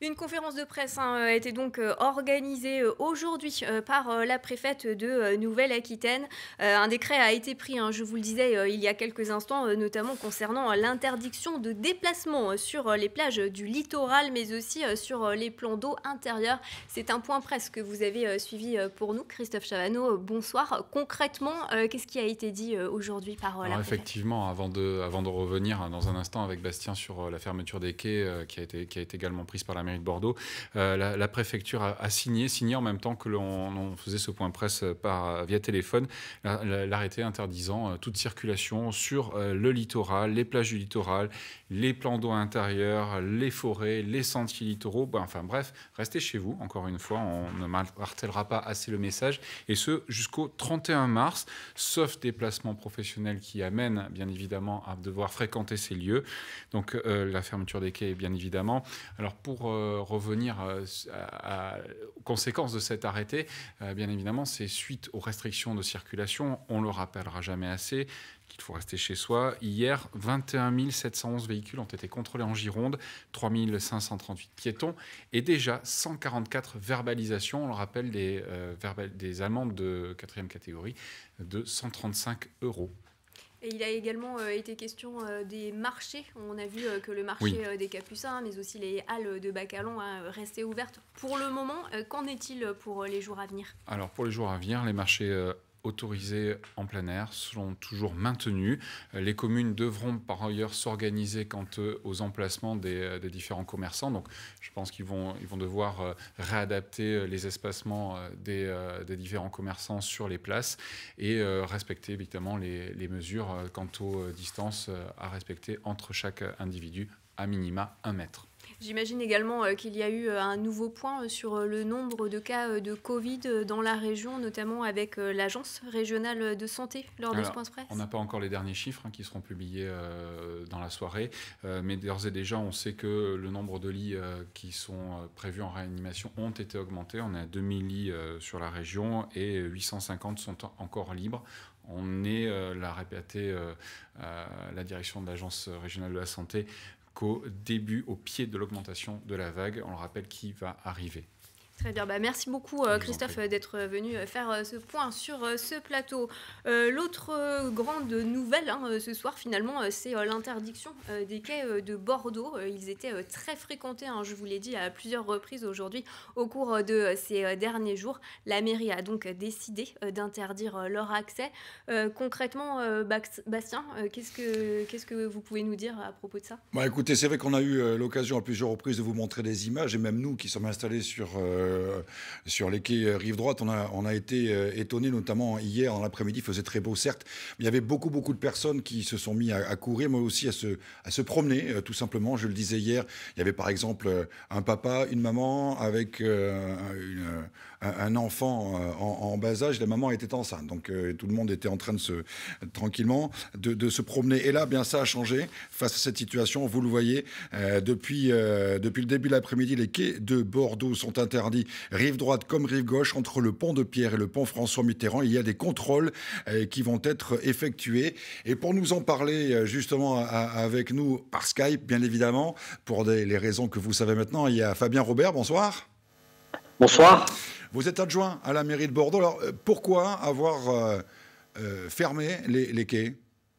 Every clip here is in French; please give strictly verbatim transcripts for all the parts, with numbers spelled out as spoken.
Une conférence de presse hein, a été donc euh, organisée euh, aujourd'hui euh, par euh, la préfète de euh, Nouvelle-Aquitaine. Euh, un décret a été pris, hein, je vous le disais euh, il y a quelques instants, euh, notamment concernant euh, l'interdiction de déplacement euh, sur euh, les plages du littoral, mais aussi euh, sur euh, les plans d'eau intérieurs. C'est un point presse que vous avez euh, suivi euh, pour nous. Christophe Chavanneau, euh, bonsoir. Concrètement, euh, qu'est-ce qui a été dit euh, aujourd'hui par euh, la Alors préfète ? effectivement, avant de, avant de revenir dans un instant avec Bastien sur euh, la fermeture des quais euh, qui, a été, qui a été également prise par la mairie de Bordeaux, euh, la, la préfecture a, a signé, signé en même temps que l'on on faisait ce point presse par, via téléphone, l'arrêté interdisant euh, toute circulation sur euh, le littoral, les plages du littoral, les plans d'eau intérieurs, les forêts, les sentiers littoraux. Ben, enfin bref, restez chez vous, encore une fois, on ne martèlera pas assez le message, et ce jusqu'au trente et un mars, sauf déplacement professionnel qui amène bien évidemment à devoir fréquenter ces lieux. Donc euh, la fermeture des quais, bien évidemment. Alors pour euh, revenir euh, à, à, aux conséquences de cet arrêté, euh, bien évidemment, c'est suite aux restrictions de circulation. On le rappellera jamais assez qu'il faut rester chez soi. Hier, vingt et un mille sept cent onze véhicules ont été contrôlés en Gironde, trois mille cinq cent trente-huit piétons et déjà cent quarante-quatre verbalisations. On le rappelle, des, euh, verbal, des amendes de quatrième catégorie de cent trente-cinq euros. Et il a également euh, été question euh, des marchés. On a vu euh, que le marché Oui. euh, des Capucins, mais aussi les halles de Baccalon, hein, restaient ouvertes pour le moment. Euh, qu'en est-il pour les jours à venir ? Alors pour les jours à venir, les marchés euh, autorisés en plein air seront toujours maintenus. Les communes devront par ailleurs s'organiser quant aux emplacements des, des différents commerçants. Donc je pense qu'ils vont, ils vont devoir réadapter les espacements des, des différents commerçants sur les places et respecter évidemment les, les mesures quant aux distances à respecter entre chaque individu, à minima un mètre. J'imagine également euh, qu'il y a eu euh, un nouveau point sur euh, le nombre de cas euh, de Covid euh, dans la région, notamment avec euh, l'Agence régionale de santé lors Alors, de ce point presse. On n'a pas encore les derniers chiffres hein, qui seront publiés euh, dans la soirée, euh, mais d'ores et déjà, on sait que le nombre de lits euh, qui sont euh, prévus en réanimation ont été augmentés. On est à deux mille lits euh, sur la région et huit cent cinquante sont encore libres. On est, euh, l'a répété euh, euh, la direction de l'Agence régionale de la santé, qu'au début, au pied de l'augmentation de la vague, on le rappelle, qui va arriver. Très bien, bah merci beaucoup euh, Christophe d'être venu faire euh, ce point sur euh, ce plateau. Euh, L'autre euh, grande nouvelle hein, euh, ce soir finalement, euh, c'est euh, l'interdiction euh, des quais euh, de Bordeaux. Euh, ils étaient euh, très fréquentés, hein, je vous l'ai dit à plusieurs reprises aujourd'hui au cours de euh, ces euh, derniers jours. La mairie a donc décidé euh, d'interdire euh, leur accès. Euh, concrètement, euh, Bastien, euh, qu'est-ce que, qu'est-ce que vous pouvez nous dire à propos de ça ? Bah, écoutez, c'est vrai qu'on a eu euh, l'occasion à plusieurs reprises de vous montrer des images, et même nous qui sommes installés sur... Euh, Euh, sur les quais euh, rive droite, on a, on a été euh, étonnés, notamment hier dans l'après-midi, il faisait très beau certes, mais il y avait beaucoup beaucoup de personnes qui se sont mis à, à courir, mais aussi à se, à se promener, euh, tout simplement. Je le disais hier, il y avait par exemple euh, un papa, une maman avec euh, une, un, un enfant euh, en, en bas âge, la maman était enceinte, donc euh, tout le monde était en train de se, tranquillement, de, de se promener. Et là, bien ça a changé face à cette situation, vous le voyez, euh, depuis, euh, depuis le début de l'après-midi, les quais de Bordeaux sont interdits rive droite comme rive gauche, entre le pont de Pierre et le pont François Mitterrand. Il y a des contrôles euh, qui vont être effectués. Et pour nous en parler euh, justement à, à, avec nous par Skype, bien évidemment, pour des, les raisons que vous savez maintenant, il y a Fabien Robert. Bonsoir. Bonsoir. Vous êtes adjoint à la mairie de Bordeaux. Alors euh, pourquoi avoir euh, euh, fermé les, les quais ?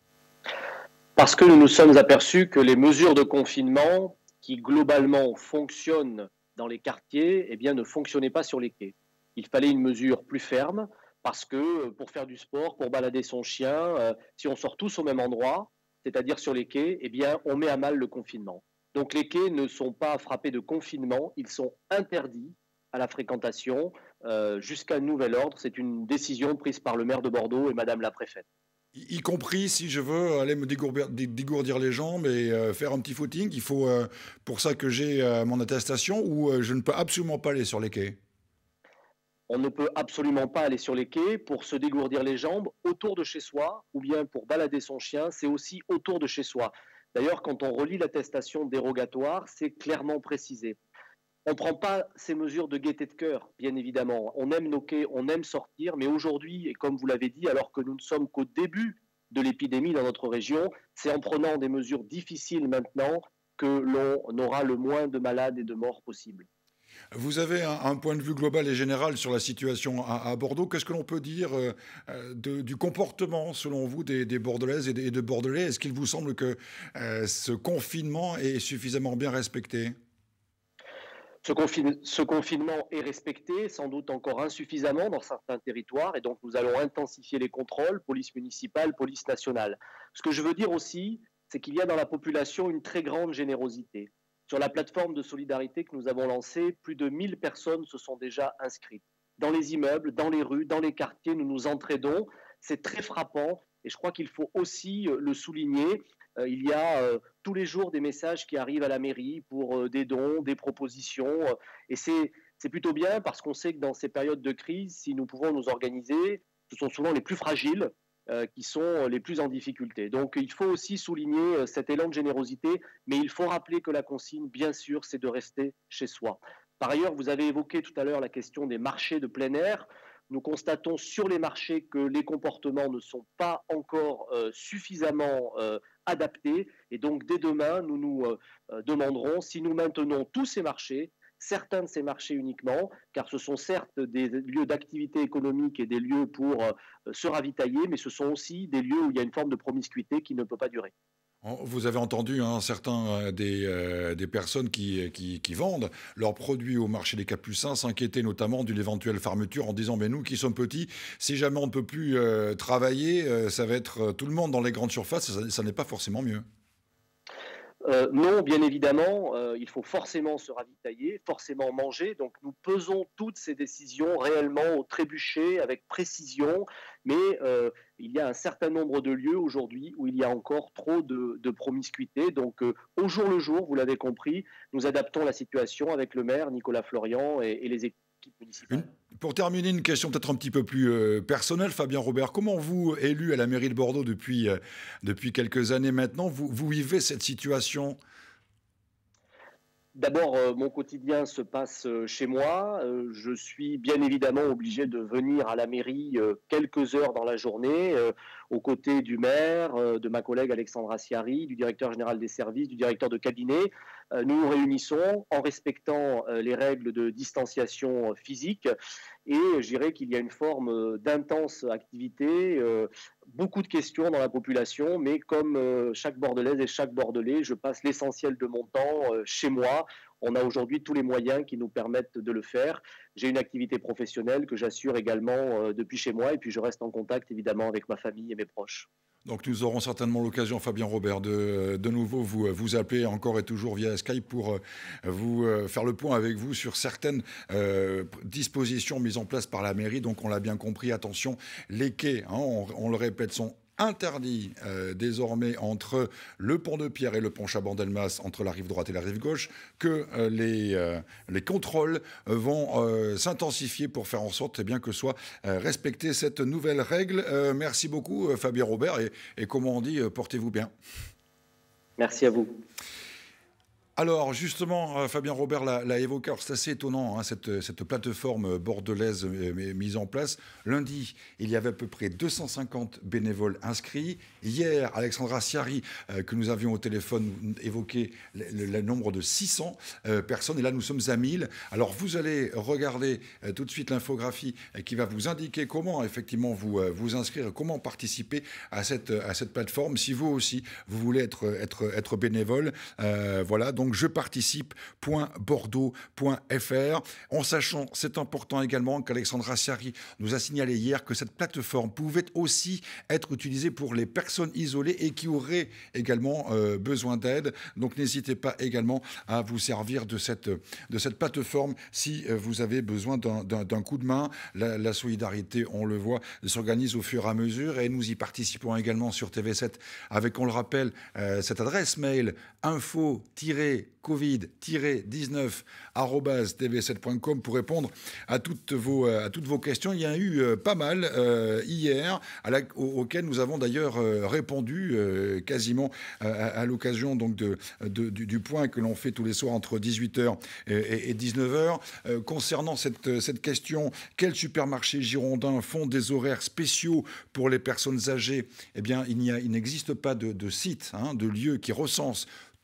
Parce que nous nous sommes aperçus que les mesures de confinement qui globalement fonctionnent dans les quartiers, eh bien, ne fonctionnait pas sur les quais. Il fallait une mesure plus ferme parce que pour faire du sport, pour balader son chien, euh, si on sort tous au même endroit, c'est-à-dire sur les quais, eh bien, on met à mal le confinement. Donc les quais ne sont pas frappés de confinement, ils sont interdits à la fréquentation euh, jusqu'à nouvel ordre. C'est une décision prise par le maire de Bordeaux et Madame la préfète. Y compris si je veux aller me dégourdir, dégourdir les jambes et euh, faire un petit footing, il faut euh, pour ça que j'ai euh, mon attestation, ou euh, je ne peux absolument pas aller sur les quais. On ne peut absolument pas aller sur les quais pour se dégourdir les jambes autour de chez soi, ou bien pour balader son chien, c'est aussi autour de chez soi. D'ailleurs, quand on relit l'attestation dérogatoire, c'est clairement précisé. On ne prend pas ces mesures de gaieté de cœur, bien évidemment. On aime nos quais, on aime sortir, mais aujourd'hui, et comme vous l'avez dit, alors que nous ne sommes qu'au début de l'épidémie dans notre région, c'est en prenant des mesures difficiles maintenant que l'on aura le moins de malades et de morts possible. Vous avez un, un point de vue global et général sur la situation à, à Bordeaux. Qu'est-ce que l'on peut dire euh, de, du comportement, selon vous, des, des Bordelaises et des, et de Bordelais? Est-ce qu'il vous semble que euh, ce confinement est suffisamment bien respecté? Ce, confine, ce confinement est respecté, sans doute encore insuffisamment dans certains territoires, et donc nous allons intensifier les contrôles, police municipale, police nationale. Ce que je veux dire aussi, c'est qu'il y a dans la population une très grande générosité. Sur la plateforme de solidarité que nous avons lancée, plus de mille personnes se sont déjà inscrites. Dans les immeubles, dans les rues, dans les quartiers, nous nous entraidons. C'est très frappant et je crois qu'il faut aussi le souligner. Euh, il y a euh, tous les jours des messages qui arrivent à la mairie pour euh, des dons, des propositions. Euh, et c'est, c'est plutôt bien parce qu'on sait que dans ces périodes de crise, si nous pouvons nous organiser, ce sont souvent les plus fragiles Euh, qui sont les plus en difficulté. Donc il faut aussi souligner euh, cet élan de générosité, mais il faut rappeler que la consigne, bien sûr, c'est de rester chez soi. Par ailleurs, vous avez évoqué tout à l'heure la question des marchés de plein air. Nous constatons sur les marchés que les comportements ne sont pas encore euh, suffisamment euh, adaptés. Et donc dès demain, nous nous euh, demanderons si nous maintenons tous ces marchés, certains de ces marchés uniquement, car ce sont certes des lieux d'activité économique et des lieux pour euh, se ravitailler, mais ce sont aussi des lieux où il y a une forme de promiscuité qui ne peut pas durer. Vous avez entendu hein, certains des, euh, des personnes qui, qui, qui vendent leurs produits au marché des Capucins s'inquiéter notamment d'une éventuelle fermeture en disant mais nous qui sommes petits, si jamais on ne peut plus euh, travailler, euh, ça va être euh, tout le monde dans les grandes surfaces, ça, ça n'est pas forcément mieux. Euh, non, bien évidemment, euh, il faut forcément se ravitailler, forcément manger. Donc nous pesons toutes ces décisions réellement au trébuchet, avec précision. Mais euh, il y a un certain nombre de lieux aujourd'hui où il y a encore trop de, de promiscuité. Donc euh, au jour le jour, vous l'avez compris, nous adaptons la situation avec le maire Nicolas Florian et, et les équipes municipales. Une, pour terminer, une question peut-être un petit peu plus euh, personnelle, Fabien Robert. Comment vous, élu à la mairie de Bordeaux depuis, euh, depuis quelques années maintenant, vous, vous vivez cette situation ? D'abord, euh, mon quotidien se passe euh, chez moi. Euh, je suis bien évidemment obligé de venir à la mairie euh, quelques heures dans la journée, euh, aux côtés du maire, euh, de ma collègue Alexandra Siari, du directeur général des services, du directeur de cabinet. Euh, nous nous réunissons en respectant euh, les règles de distanciation physique. Et je dirais qu'il y a une forme d'intense activité, euh, beaucoup de questions dans la population, mais comme euh, chaque Bordelaise et chaque Bordelais, je passe l'essentiel de mon temps euh, chez moi. On a aujourd'hui tous les moyens qui nous permettent de le faire. J'ai une activité professionnelle que j'assure également euh, depuis chez moi, et puis je reste en contact évidemment avec ma famille et mes proches. Donc nous aurons certainement l'occasion, Fabien Robert, de, de nouveau vous, vous appeler encore et toujours via Skype pour vous faire le point avec vous sur certaines euh, dispositions mises en place par la mairie. Donc on l'a bien compris, attention, les quais, hein, on, on le répète, sont interdit euh, désormais entre le pont de Pierre et le pont Chabandelmas, entre la rive droite et la rive gauche, que euh, les, euh, les contrôles vont euh, s'intensifier pour faire en sorte eh bien, que soit euh, respectée cette nouvelle règle. Euh, merci beaucoup euh, Fabien Robert et, et comme on dit, euh, portez-vous bien. Merci à vous. Alors justement, euh, Fabien Robert l'a, l'a évoqué, alors c'est assez étonnant, hein, cette, cette plateforme bordelaise euh, mise en place. Lundi, il y avait à peu près deux cent cinquante bénévoles inscrits. Hier, Alexandra Siari, euh, que nous avions au téléphone, évoquait le, le, le nombre de six cents euh, personnes. Et là, nous sommes à mille. Alors vous allez regarder euh, tout de suite l'infographie euh, qui va vous indiquer comment effectivement vous, euh, vous inscrire, comment participer à cette, à cette plateforme. Si vous aussi, vous voulez être, être, être bénévole, euh, voilà, donc Donc, je participe point bordeaux point f r. En sachant, c'est important également qu'Alexandra Siari nous a signalé hier que cette plateforme pouvait aussi être utilisée pour les personnes isolées et qui auraient également euh, besoin d'aide. Donc, n'hésitez pas également à vous servir de cette, de cette plateforme si euh, vous avez besoin d'un, d'un, d'un coup de main. La, la solidarité, on le voit, s'organise au fur et à mesure et nous y participons également sur T V sept avec, on le rappelle, euh, cette adresse mail info covid dix-neuf arobase t v sept point com pour répondre à toutes vos, à toutes vos questions. Il y en a eu euh, pas mal euh, hier, à la, au, auxquelles nous avons d'ailleurs euh, répondu euh, quasiment à, à l'occasion donc de, de, du, du point que l'on fait tous les soirs entre dix-huit heures et, et dix-neuf heures. Euh, concernant cette, cette question, quels supermarchés girondins font des horaires spéciaux pour les personnes âgées? Eh bien, il, n'y a, il n'existe pas de, de site, hein, de lieu qui recense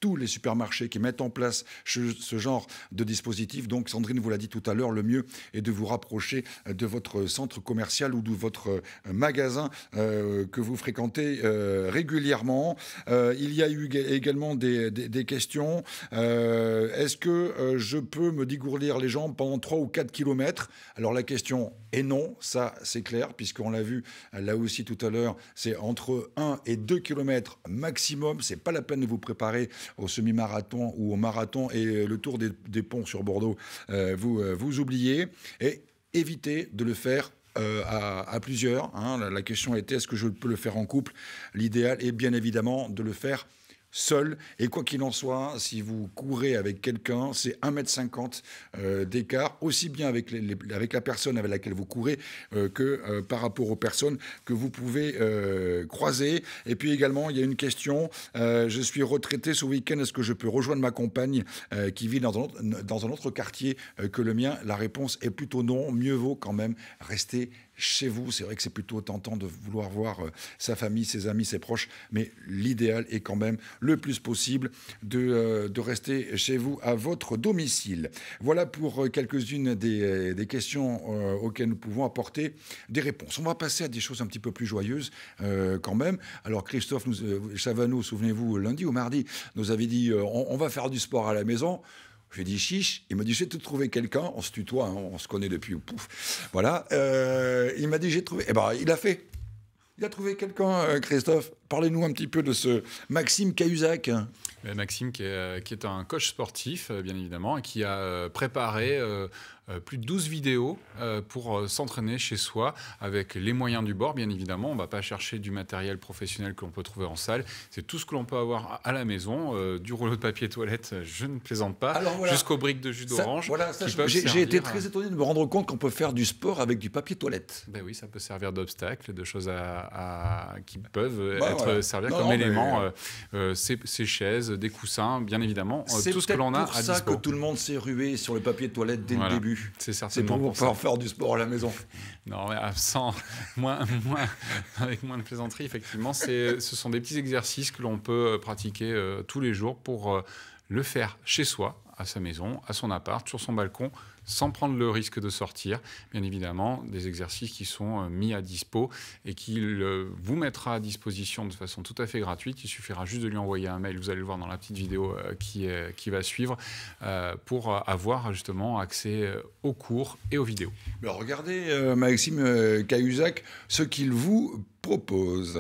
tous les supermarchés qui mettent en place ce, ce genre de dispositif. Donc Sandrine vous l'a dit tout à l'heure, le mieux est de vous rapprocher de votre centre commercial ou de votre magasin euh, que vous fréquentez euh, régulièrement. Euh, il y a eu également des, des, des questions. Euh, est-ce que euh, je peux me dégourdir les jambes pendant trois ou quatre kilomètres? Alors la question est non, ça c'est clair, puisqu'on l'a vu là aussi tout à l'heure, c'est entre un et deux kilomètres maximum. C'est pas la peine de vous préparer au semi-marathon ou au marathon, et le tour des, des ponts sur Bordeaux, euh, vous, euh, vous oubliez. Et évitez de le faire Euh, à, à plusieurs. Hein. La, la question était, est-ce que je peux le faire en couple? L'idéal est bien évidemment de le faire seul. Et quoi qu'il en soit, si vous courez avec quelqu'un, c'est un mètre cinquante euh, d'écart, aussi bien avec, les, les, avec la personne avec laquelle vous courez euh, que euh, par rapport aux personnes que vous pouvez euh, croiser. Et puis également, il y a une question, euh, je suis retraité ce week-end, est-ce que je peux rejoindre ma compagne euh, qui vit dans un autre, dans un autre quartier euh, que le mien? La réponse est plutôt non. Mieux vaut quand même rester chez vous. C'est vrai que c'est plutôt tentant de vouloir voir euh, sa famille, ses amis, ses proches, mais l'idéal est quand même le plus possible de, euh, de rester chez vous à votre domicile. Voilà pour euh, quelques-unes des, euh, des questions euh, auxquelles nous pouvons apporter des réponses. On va passer à des choses un petit peu plus joyeuses euh, quand même. Alors Christophe nous, euh, Chavano, souvenez-vous, lundi ou mardi, nous avait dit euh, on, on va faire du sport à la maison. J'ai dit chiche, il m'a dit j'ai tout trouvé quelqu'un, on se tutoie, hein, on se connaît depuis, pouf, voilà. Euh, il m'a dit j'ai trouvé, eh ben il a fait, il a trouvé quelqu'un, euh, Christophe. Parlez-nous un petit peu de ce Maxime Cahuzac. Maxime qui est, qui est un coach sportif, bien évidemment, et qui a préparé euh, plus de douze vidéos euh, pour s'entraîner chez soi avec les moyens du bord, bien évidemment. On ne va pas chercher du matériel professionnel que l'on peut trouver en salle. C'est tout ce que l'on peut avoir à la maison, euh, du rouleau de papier toilette, je ne plaisante pas, voilà, jusqu'aux briques de jus d'orange. Voilà, j'ai été très étonné de me rendre compte qu'on peut faire du sport avec du papier toilette. Ben oui, ça peut servir d'obstacle, de choses à, à, qui peuvent bah, être voilà. servir non, comme non, élément. mais... Euh, euh, ces, ces chaises, des coussins, bien évidemment, c'est tout ce que l'on a à dispo. C'est pour ça que tout le monde s'est rué sur le papier de toilette dès voilà. le début. C'est C'est pour pouvoir faire du sport à la maison. Non, mais sans, moins, moins, avec moins de plaisanterie, effectivement, ce sont des petits exercices que l'on peut pratiquer euh, tous les jours pour euh, le faire chez soi, à sa maison, à son appart, sur son balcon, sans prendre le risque de sortir. Bien évidemment, des exercices qui sont mis à dispo et qu'il vous mettra à disposition de façon tout à fait gratuite. Il suffira juste de lui envoyer un mail, vous allez le voir dans la petite vidéo qui, est, qui va suivre, euh, pour avoir justement accès aux cours et aux vidéos. Alors regardez, euh, Maxime Cahuzac, ce qu'il vous propose.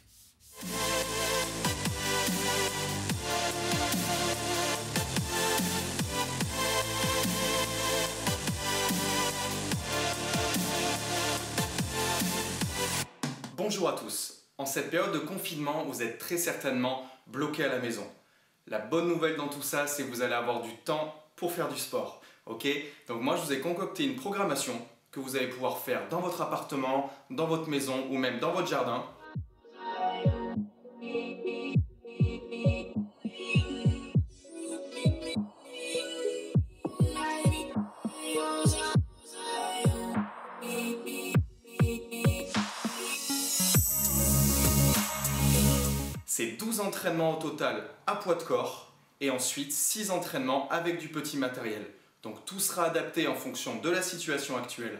Bonjour à tous. En cette période de confinement, vous êtes très certainement bloqués à la maison. La bonne nouvelle dans tout ça, c'est que vous allez avoir du temps pour faire du sport. Ok ? Donc moi, je vous ai concocté une programmation que vous allez pouvoir faire dans votre appartement, dans votre maison ou même dans votre jardin. C'est douze entraînements au total à poids de corps et ensuite six entraînements avec du petit matériel. Donc tout sera adapté en fonction de la situation actuelle.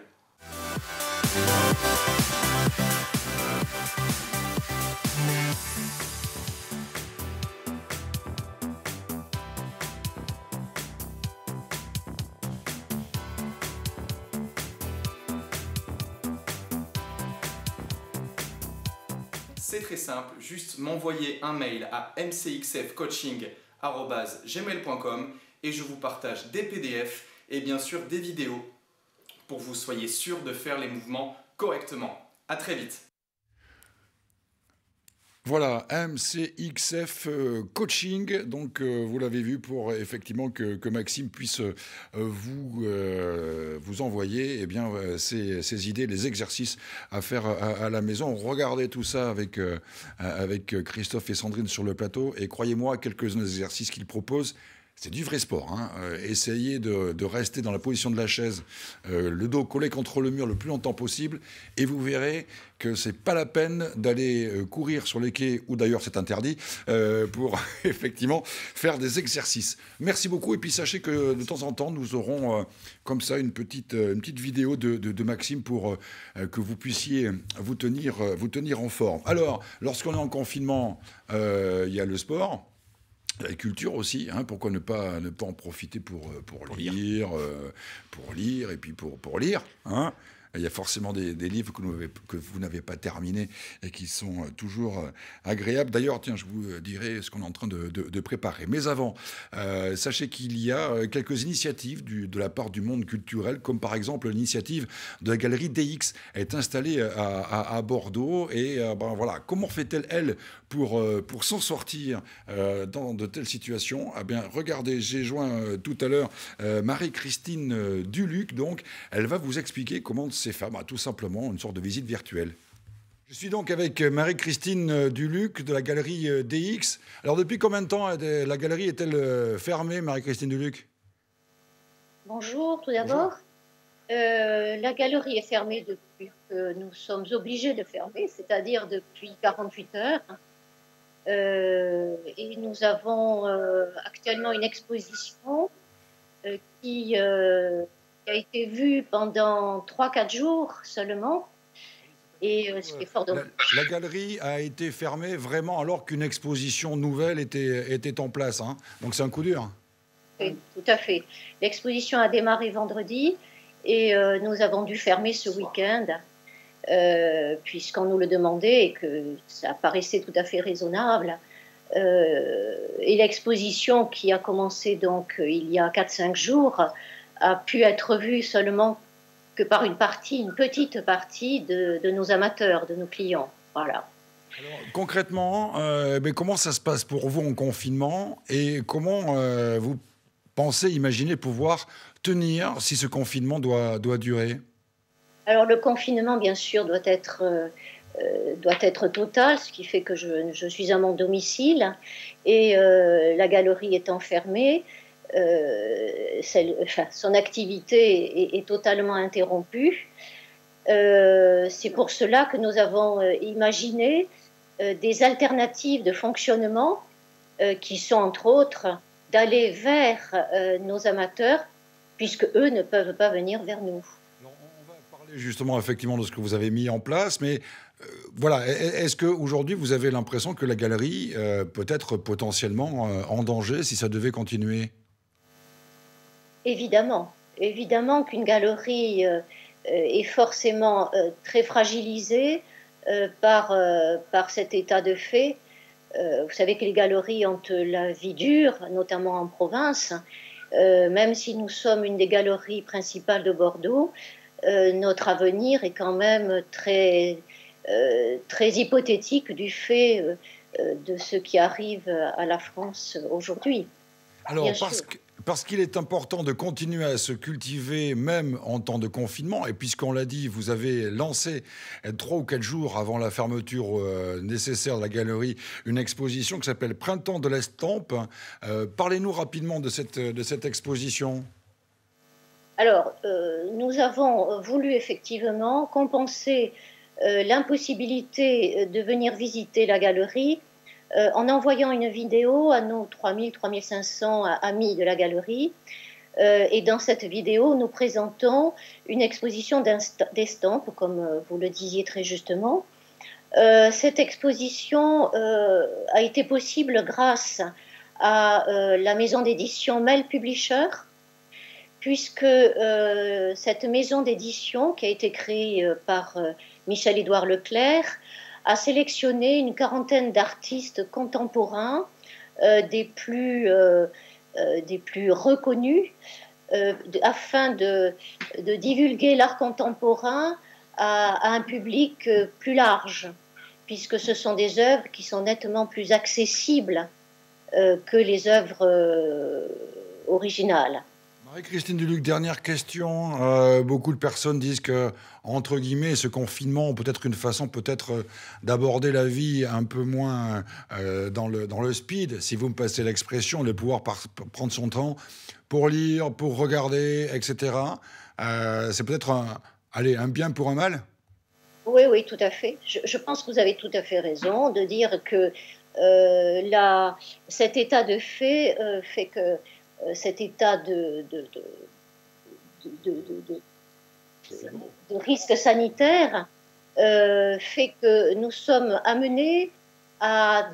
C'est très simple, juste m'envoyer un mail à m c x f coaching arobase gmail point com et je vous partage des P D F et bien sûr des vidéos pour que vous soyez sûr de faire les mouvements correctement. À très vite. Voilà, M C X F euh, Coaching, donc euh, vous l'avez vu, pour effectivement que, que Maxime puisse euh, vous, euh, vous envoyer eh bien, euh, ses, ses idées, les exercices à faire à, à la maison. Regardez tout ça avec, euh, avec Christophe et Sandrine sur le plateau et croyez-moi, quelques exercices qu'il propose, C'est du vrai sport. Hein. Euh, essayez de, de rester dans la position de la chaise, euh, le dos collé contre le mur le plus longtemps possible, et vous verrez que c'est pas la peine d'aller euh, courir sur les quais, ou d'ailleurs c'est interdit, euh, pour effectivement faire des exercices. Merci beaucoup, et puis sachez que de temps en temps, nous aurons euh, comme ça une petite, une petite vidéo de, de, de Maxime pour euh, que vous puissiez vous tenir, vous tenir en forme. Alors, lorsqu'on est en confinement, euh, il y a le sport. La culture aussi, hein, pourquoi ne pas, ne pas en profiter pour, pour, pour lire, lire euh, pour lire et puis pour, pour lire. Hein. Il y a forcément des, des livres que, nous avez, que vous n'avez pas terminés et qui sont toujours agréables. D'ailleurs, tiens, je vous dirai ce qu'on est en train de, de, de préparer. Mais avant, euh, sachez qu'il y a quelques initiatives du, de la part du monde culturel, comme par exemple l'initiative de la galerie D X. Elle est installée à, à, à Bordeaux. Et euh, ben, voilà, comment fait-elle, elle, pour, euh, pour s'en sortir euh, dans de telles situations? Eh bien, regardez, j'ai joint euh, tout à l'heure euh, Marie-Christine euh, Duluc. Donc, elle va vous expliquer comment ces femmes, tout simplement une sorte de visite virtuelle. Je suis donc avec Marie-Christine Duluc de la galerie D X. Alors depuis combien de temps la galerie est-elle fermée, Marie-Christine Duluc? Bonjour, tout d'abord. Euh, la galerie est fermée depuis que nous sommes obligés de fermer, c'est-à-dire depuis quarante-huit heures. Euh, et nous avons euh, actuellement une exposition euh, qui... Euh, qui a été vu pendant trois quatre jours seulement, et euh, ce qui est fort dommage. La, la galerie a été fermée vraiment alors qu'une exposition nouvelle était, était en place, hein. Donc c'est un coup dur. Oui, tout à fait. L'exposition a démarré vendredi, et euh, nous avons dû fermer ce week-end, euh, puisqu'on nous le demandait, et que ça paraissait tout à fait raisonnable. Euh, et l'exposition qui a commencé donc il y a quatre cinq jours, a pu être vue seulement que par une partie, une petite partie de, de nos amateurs, de nos clients. Voilà. Alors, concrètement, euh, mais comment ça se passe pour vous en confinement et comment euh, vous pensez, imaginez pouvoir tenir si ce confinement doit, doit durer? Alors le confinement, bien sûr, doit être, euh, doit être total, ce qui fait que je, je suis à mon domicile et euh, la galerie étant fermée, Euh, celle, enfin, son activité est, est totalement interrompue. Euh, c'est pour cela que nous avons euh, imaginé euh, des alternatives de fonctionnement euh, qui sont entre autres d'aller vers euh, nos amateurs puisque eux ne peuvent pas venir vers nous. Alors, on va parler justement effectivement de ce que vous avez mis en place, mais euh, voilà, est-ce qu'aujourd'hui vous avez l'impression que la galerie euh, peut être potentiellement euh, en danger si ça devait continuer? Évidemment, évidemment qu'une galerie euh, est forcément euh, très fragilisée euh, par, euh, par cet état de fait. Euh, vous savez que les galeries ont la vie dure, notamment en province. Euh, même si nous sommes une des galeries principales de Bordeaux, euh, notre avenir est quand même très, euh, très hypothétique du fait euh, de ce qui arrive à la France aujourd'hui. Alors, parce que... Parce qu'il est important de continuer à se cultiver même en temps de confinement. Et puisqu'on l'a dit, vous avez lancé trois ou quatre jours avant la fermeture euh, nécessaire de la galerie une exposition qui s'appelle Printemps de l'estampe. Euh, Parlez-nous rapidement de cette, de cette exposition. Alors, euh, nous avons voulu effectivement compenser euh, l'impossibilité de venir visiter la galerie Euh, en envoyant une vidéo à nos trois mille, trois mille cinq cents amis de la galerie. Euh, et dans cette vidéo, nous présentons une exposition d'estampes, comme vous le disiez très justement. Euh, cette exposition euh, a été possible grâce à euh, la maison d'édition Mel Publisher, puisque euh, cette maison d'édition, qui a été créée euh, par euh, Michel-Édouard Leclerc, a sélectionné une quarantaine d'artistes contemporains, euh, des, plus, euh, euh, des plus reconnus, euh, de, afin de, de divulguer l'art contemporain à, à un public euh, plus large, puisque ce sont des œuvres qui sont nettement plus accessibles euh, que les œuvres euh, originales. Marie-Christine Duluc, dernière question. Euh, beaucoup de personnes disent que, entre guillemets, ce confinement peut être une façon peut-être euh, d'aborder la vie un peu moins euh, dans, le, dans le speed, si vous me passez l'expression, de pouvoir par, prendre son temps pour lire, pour regarder, et cetera. Euh, c'est peut-être un, allez, un bien pour un mal? Oui, oui, tout à fait. Je, je pense que vous avez tout à fait raison de dire que euh, la, cet état de fait euh, fait que euh, cet état de, de, de, de, de, de, de, de risque sanitaire euh, fait que nous sommes amenés à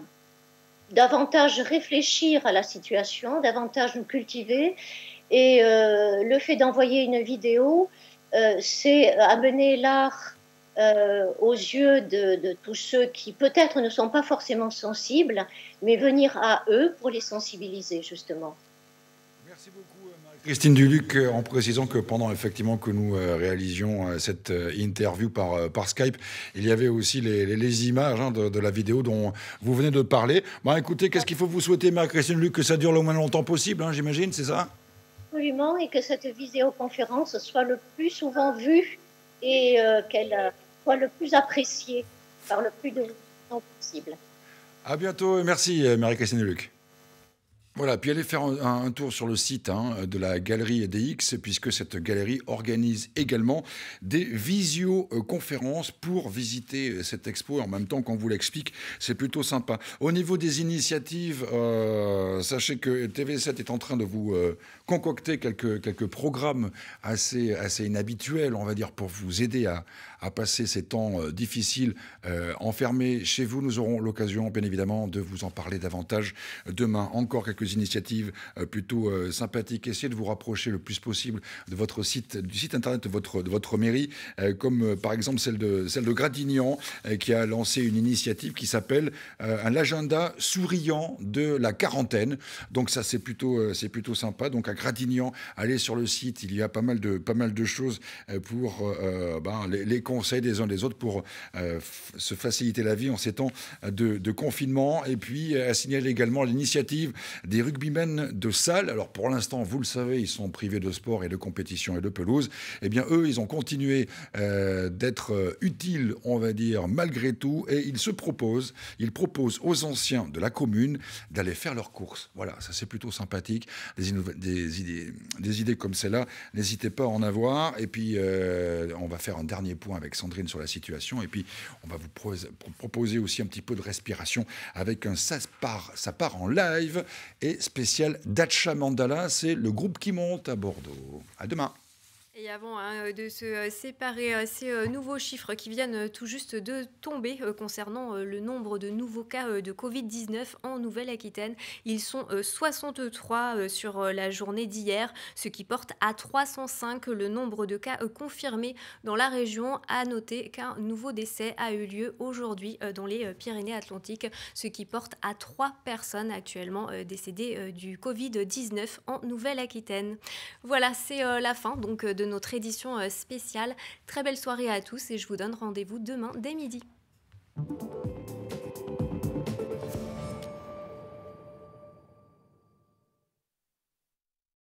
davantage réfléchir à la situation, davantage nous cultiver. Et euh, le fait d'envoyer une vidéo, euh, c'est amener l'art euh, aux yeux de, de tous ceux qui peut-être ne sont pas forcément sensibles, mais venir à eux pour les sensibiliser justement. Merci beaucoup Marie-Christine Duluc, en précisant que pendant effectivement que nous euh, réalisions euh, cette euh, interview par, euh, par Skype, il y avait aussi les, les, les images hein, de, de la vidéo dont vous venez de parler. Bon, écoutez, qu'est-ce qu'il faut vous souhaiter, Marie-Christine Duluc? Que ça dure le moins longtemps possible, hein, j'imagine, c'est ça? Absolument, et que cette vidéoconférence soit le plus souvent vue et euh, qu'elle soit le plus appréciée par le plus de gens possible. À bientôt et merci Marie-Christine Duluc. Voilà, puis allez faire un, un tour sur le site hein, de la Galerie D X, puisque cette galerie organise également des visioconférences pour visiter cette expo. Et en même temps, qu'on vous l'explique, c'est plutôt sympa. Au niveau des initiatives, euh, sachez que T V sept est en train de vous euh, concocter quelques, quelques programmes assez, assez inhabituels, on va dire, pour vous aider à, à passer ces temps euh, difficiles euh, enfermés chez vous. Nous aurons l'occasion, bien évidemment, de vous en parler davantage demain. Encore quelques initiatives euh, plutôt euh, sympathiques. Essayez de vous rapprocher le plus possible de votre site, du site internet de votre, de votre mairie, euh, comme euh, par exemple celle de, celle de Gradignan, euh, qui a lancé une initiative qui s'appelle euh, un agenda souriant de la quarantaine. Donc ça, c'est plutôt, euh, c'est plutôt sympa. Donc à Gradignan, allez sur le site, il y a pas mal de, pas mal de choses euh, pour euh, ben, les, les conseils des uns des autres pour euh, se faciliter la vie en ces temps de, de confinement. Et puis à signaler également l'initiative des rugbymen de salle. Alors pour l'instant, vous le savez, ils sont privés de sport et de compétition et de pelouse. Eh bien eux, ils ont continué euh, d'être euh, utiles, on va dire, malgré tout, et ils se proposent, ils proposent aux anciens de la commune d'aller faire leurs courses. Voilà, ça c'est plutôt sympathique. Des, des, idées, des idées comme celle-là, n'hésitez pas à en avoir. Et puis euh, on va faire un dernier point avec Sandrine sur la situation. Et puis on va vous pro proposer aussi un petit peu de respiration avec un ça part, ça part en live et spécial Dacha Mandala, c'est le groupe qui monte à Bordeaux. À demain. Et avant hein, de se séparer, euh, ces euh, nouveaux chiffres qui viennent euh, tout juste de tomber euh, concernant euh, le nombre de nouveaux cas euh, de Covid dix-neuf en Nouvelle-Aquitaine. Ils sont euh, soixante-trois euh, sur euh, la journée d'hier, ce qui porte à trois cent cinq le nombre de cas euh, confirmés dans la région. À noter qu'un nouveau décès a eu lieu aujourd'hui euh, dans les euh, Pyrénées-Atlantiques, ce qui porte à trois personnes actuellement euh, décédées euh, du Covid dix-neuf en Nouvelle-Aquitaine. Voilà, c'est euh, la fin donc de notre édition spéciale. Très belle soirée à tous et je vous donne rendez-vous demain dès midi.